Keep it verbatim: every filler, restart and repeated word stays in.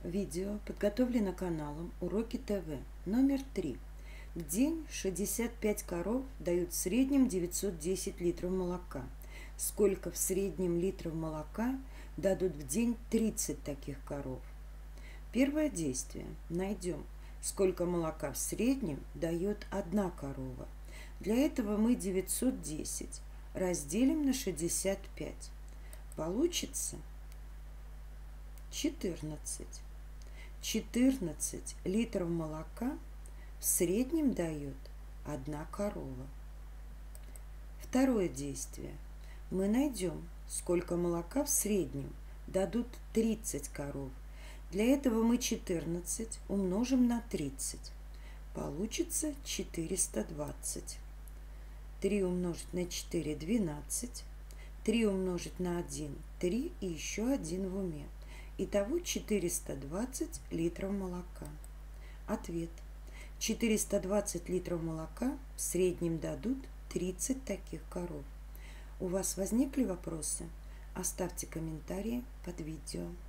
Видео подготовлено каналом Уроки ТВ номер три. В день шестьдесят пять коров дают в среднем девятьсот десять литров молока. Сколько в среднем литров молока дадут в день тридцать таких коров? Первое действие. Найдем, сколько молока в среднем дает одна корова. Для этого мы девятьсот десять разделим на шестьдесят пять. Получится четырнадцать. четырнадцать литров молока в среднем дает одна корова. Второе действие. Мы найдем, сколько молока в среднем дадут тридцать коров. Для этого мы четырнадцать умножим на тридцать. Получится четыреста двадцать. три умножить на четыре – двенадцать. три умножить на один – три и еще один в уме. Итого четыреста двадцать литров молока. Ответ. четыреста двадцать литров молока в среднем дадут тридцать таких коров. У вас возникли вопросы? Оставьте комментарии под видео.